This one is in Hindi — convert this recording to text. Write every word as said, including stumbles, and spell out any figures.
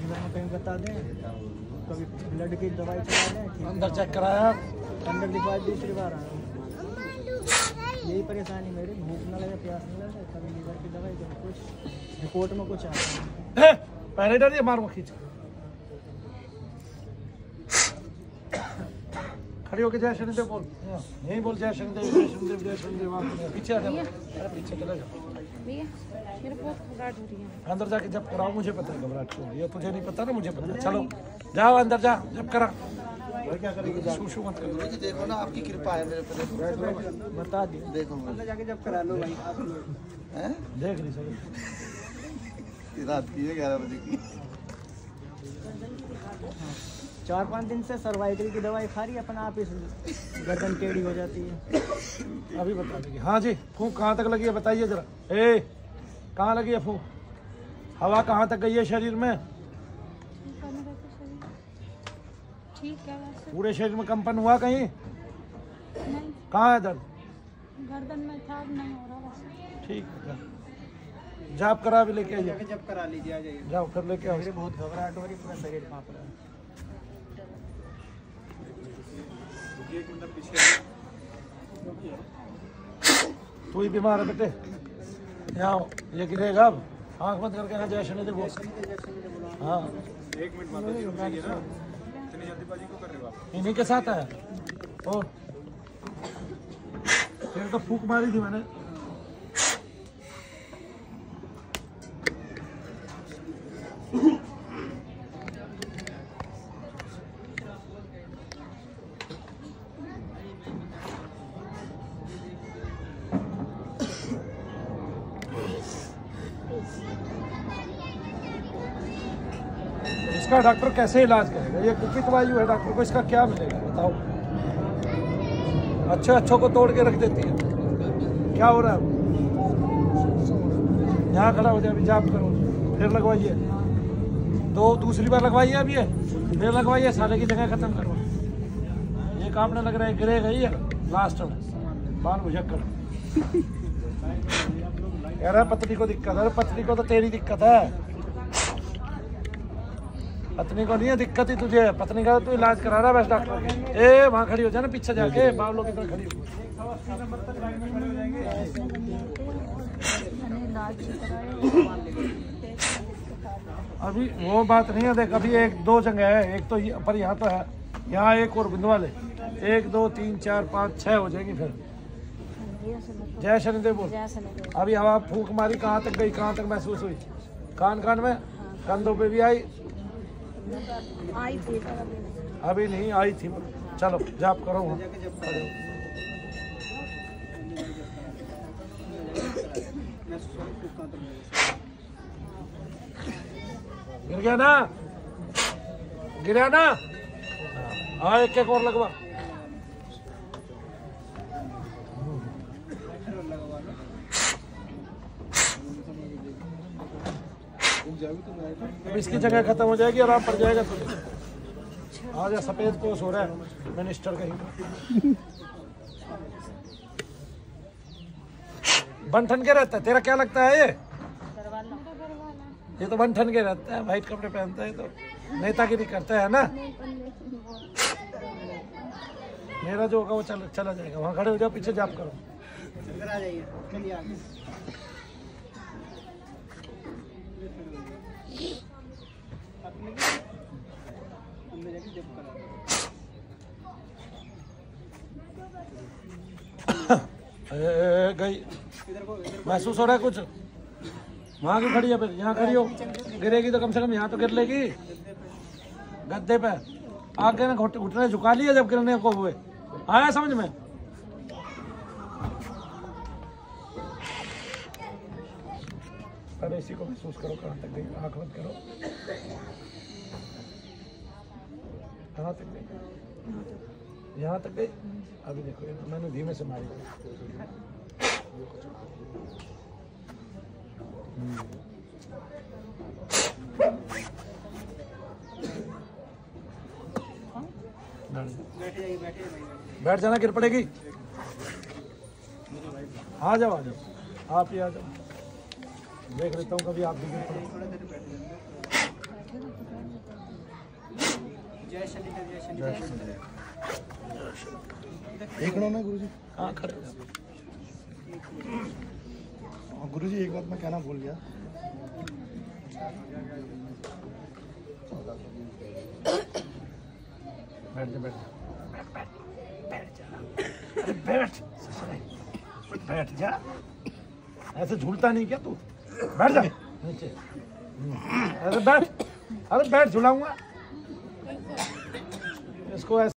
अंदर में कहीं बता दें, कभी ब्लड की दवाई चला दें। अंदर चेक कराया, अंदर दिखवा दूसरी बार आया। यही परेशानी मेरी, भूख न लगे, प्यास न लगे, कभी लीवर की दवाई, कभी कुछ रिपोर्ट में कुछ आता है। पहले डरिए मारो खींच खड़ी होके जय शनिदेव बोल, यही बोल जय शनिदेव जय शनिदेव जय शनिदेव। आप पीछे आ जाओ, अरे पीछे चले जाओ। भैया मेरे बहुत घबराहट हो रही है। अंदर जाके जब कराओ, मुझे पता है घबराहट क्यों हो रही है, तुझे नहीं पता ना, मुझे पता है। चलो जाओ अंदर, जा जब करा। क्या करेगी, शू शू मत करो। देखो ना आपकी कृपा है मेरे पे, बता दी। देखो अंदर जाके जब करा लो भाई आप हैं, देख रही सही रात की है ग्यारह बजे की। चार पाँच दिन से सर्वाइकल की दवाई खा रही है, अपना आप ही गर्दन टेढ़ी हो जाती है। अभी बता देगी। हाँ जी, फूंक कहाँ तक लगी है बताइए जरा। ए कहाँ लगी है फूंक, हवा कहाँ तक गई है शरीर में? ठीक है वैसे। पूरे शरीर में कंपन हुआ कहीं? नहीं, कहाँ है दर्द? गर्दन में था, नहीं हो रहा वैसे। ठीक है, जाप करा भी लेके आइए। जब करा लीजिए, आ जाइए। जाओ फिर लेके आओ। मुझे बहुत घबराहट हो रही है, पूरा शरीर कांप रहा है। तू ही बीमार है बेटे, यहाँ आओ, ये गिरेगा अब। आँख बंद करके यहाँ जय शनिदेव बोल। हाँ एक मिनट माता जी रुक जाइए ना, इतनी जल्दीबाजी क्यों कर रहे हो आप? इन्हीं के साथ है। और फिर तो फूक मारी थी मैंने। इसका डॉक्टर कैसे इलाज करेगा? ये कुपित वायु है, डॉक्टर को इसका क्या मिलेगा बताओ? अच्छे अच्छों को तोड़ के रख देती है। क्या हो रहा है? यहाँ खड़ा हो जाए, अभी जाप करो, फिर लगवाइए। दो दूसरी बार लगवाइए, अभी है फिर लगवाइए, साले की जगह खत्म करो। ये काम न लग रहा है, गिरे गई है लास्ट में बाल भुजक्कर। कह रहा है पत्नी को दिक्कत है, पत्नी को तो तेरी दिक्कत है, पत्नी को नहीं है दिक्कत ही तुझे है। पत्नी का तू इलाज करा रहा है बस डॉक्टर के। ए वहाँ खड़ी हो जाए ना, पीछे जाके बावलों की तरह खड़ी हो। अभी वो बात नहीं है, देख अभी एक दो जगह है, एक तो ये, पर यहाँ तो है, यहाँ एक और बिंदु वाले, एक दो तीन चार पाँच छः हो जाएगी। फिर जय शनिदेव बोल। अभी हवा फूंक मारी, कहाँ तक गई, कहाँ तक महसूस हुई? कान कान में, कंधों पे भी आई? आई थी अभी नहीं आई थी। चलो जाप करो वहाँ। गिर गया ना, गिरा ना, हाँ एक एक और लगवा। अब इसकी जगह खत्म हो जाएगी, आराम पड़ जाएगा तुझे। आज सफेद कोस हो रहा है मिनिस्टर कहीं। बंठन के रहता है, तेरा क्या लगता है? ये ये तो बंठन के रहता है, वाइट कपड़े पहनता है, तो नेतागिरी करता है ना। मेरा जो होगा वो चल, चला जाएगा। वहाँ खड़े हो जाओ, पीछे जाप करो। आ जाइए, चलिए आगे। गई महसूस हो रहा है कुछ? वहाँ की खड़ी है, फिर यहाँ खड़ी हो। गिरेगी तो कम से कम यहाँ तो गिर लेगी गद्दे पे। आगे ना घुटने झुका लिया जब गिरने को हुए, आया समझ में? अरे इसी को महसूस करो, कहाँ तक गई, आँख बंद करो। कहाँ तक गई? यहाँ तक गई। अभी देखो मैंने धीमे से मारी। बैठ जाना, गिर पड़ेगी। आ जाओ आ जाओ, आप ही आ जाओ। देख लेता हूँ कभी आप भी गिर पड़े। चली कर जय श्री राम। एक मिनट ना गुरुजी। हाँ खड़े हो। गुरुजी एक बात मैं कहना भूल गया। बैठ जा बैठ जा बैठ जा अरे बैठ बैठ जा ऐसे झूलता नहीं क्या तू बैठ जा नीचे अरे बैठ अरे बैठ झुलाऊंगा इसको ऐसे